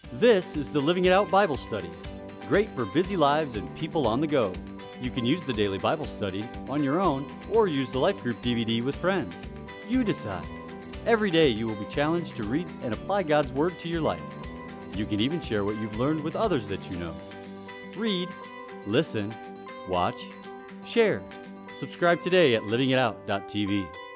This is the Living It Out Bible Study. Great for busy lives and people on the go. You can use the daily Bible study on your own or use the Life Group DVD with friends. You decide. Every day you will be challenged to read and apply God's Word to your life. You can even share what you've learned with others that you know. Read, listen, watch, share. Subscribe today at livingitout.tv.